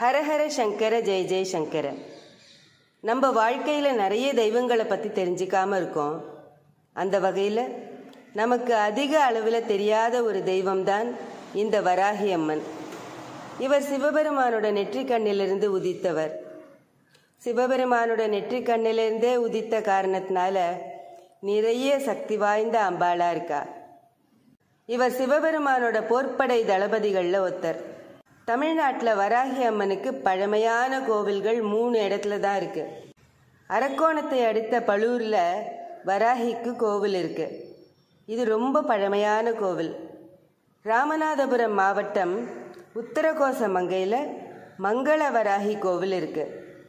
ஹரஹர சங்கர ஜெய ஜெய சங்கர. நம்ம வாழ்க்கையில் நிறைய தெய்வங்களை பற்றி தெரிஞ்சிக்காமல் இருக்கோம். அந்த வகையில் நமக்கு அதிக அளவில் தெரியாத ஒரு தெய்வம்தான் இந்த வராகி அம்மன். இவர் சிவபெருமானோட நெற்றிக்கண்ணிலிருந்து உதித்தவர். சிவபெருமானோட நெற்றிக்கண்ணிலிருந்தே உதித்த காரணத்தினால நிறைய சக்தி வாய்ந்த அம்பாளாக இருக்கா. இவர் சிவபெருமானோட போர்ப்படை தளபதிகளில் ஒருத்தர். தமிழ்நாட்டில் வராகி அம்மனுக்கு பழமையான கோவில்கள் 3 இடத்துல தான் இருக்கு. அரக்கோணத்தை அடுத்த பழூரில் வராகிக்கு கோவில் இருக்கு. இது ரொம்ப பழமையான கோவில். ராமநாதபுரம் மாவட்டம் உத்தரகோசமங்கையில் மங்கள வராகி கோவில் இருக்கு.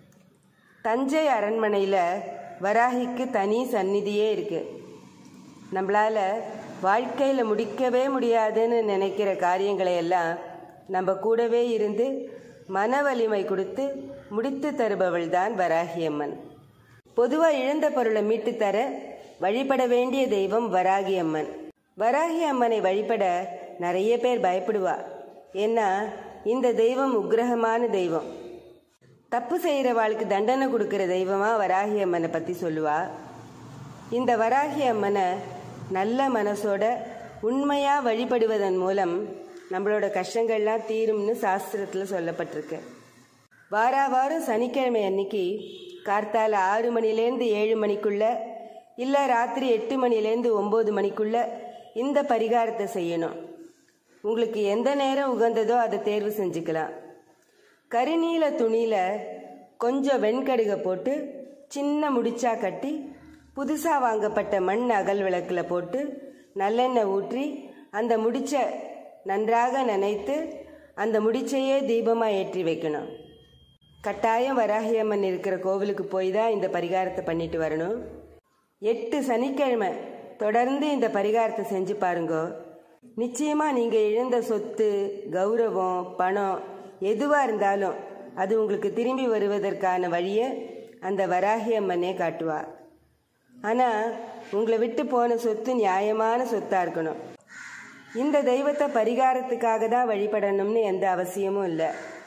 தஞ்சை அரண்மனையில் வராகிக்கு தனி சந்நிதியே இருக்கு. நம்மளால் வாழ்க்கையில் முடிக்கவே முடியாதுன்னு நினைக்கிற காரியங்களை எல்லாம் நம்ம கூடவே இருந்து மன வலிமை கொடுத்து முடித்து தருபவள் தான் வராகி அம்மன். பொதுவாக இழந்த பொருளை மீட்டு தர வழிபட வேண்டிய தெய்வம் வராகி அம்மன். வராகி அம்மனை வழிபட நிறைய பேர் பயப்படுவா. ஏன்னா இந்த தெய்வம் உக்கிரகமான தெய்வம். தப்பு செய்கிறவாளுக்கு தண்டனை கொடுக்குற தெய்வமாக வராகி அம்மனை பற்றி சொல்லுவா. இந்த வராகி அம்மனை நல்ல மனசோட உண்மையாக வழிபடுவதன் மூலம் நம்மளோட கஷ்டங்கள்லாம் தீரும்னு சாஸ்திரத்தில் சொல்லப்பட்டிருக்கு. வாரம் சனிக்கிழமை அன்னைக்கு கார்த்தால 6 மணிலேருந்து 7 மணிக்குள்ள இல்லை ராத்திரி 8 மணிலேருந்து 9 மணிக்குள்ள இந்த பரிகாரத்தை செய்யணும். உங்களுக்கு எந்த நேரம் உகந்ததோ அதை தேர்வு செஞ்சுக்கலாம். கரிநீல துணியில் கொஞ்சம் வெண்கடுகை போட்டு சின்ன முடிச்சா கட்டி புதுசாக வாங்கப்பட்ட மண் அகல் விளக்கில் போட்டு நல்லெண்ணெய் ஊற்றி அந்த முடிச்ச நன்றாக நனைத்து அந்த முடிச்சையே தீபமாக ஏற்றி வைக்கணும். கட்டாயம் வராகி அம்மன் இருக்கிற கோவிலுக்கு போய் தான் இந்த பரிகாரத்தை பண்ணிட்டு வரணும். 8 சனிக்கிழமை தொடர்ந்து இந்த பரிகாரத்தை செஞ்சு பாருங்க. நிச்சயமாக நீங்கள் இழந்த சொத்து, கௌரவம், பணம் எதுவாக இருந்தாலும் அது உங்களுக்கு திரும்பி வருவதற்கான வழியை அந்த வராகி அம்மனே காட்டுவார். ஆனால் உங்களை விட்டு போன சொத்து நியாயமான சொத்தாக இருக்கணும். இந்த தெய்வத்தை பரிகாரத்துக்காக தான் வழிபடணும்னு எந்த அவசியமும் இல்லை.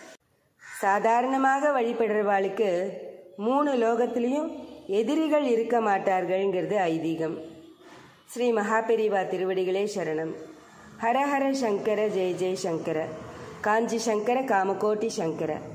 சாதாரணமாக வழிபடுறவாளுக்கு 3 லோகத்திலையும் எதிரிகள் இருக்க மாட்டார்கள்ங்கிறது ஐதீகம். ஸ்ரீ மகாபெரிவா திருவடிகளே சரணம். ஹரஹர சங்கர ஜெய ஜெய சங்கர. காஞ்சி சங்கர காமகோட்டி சங்கர.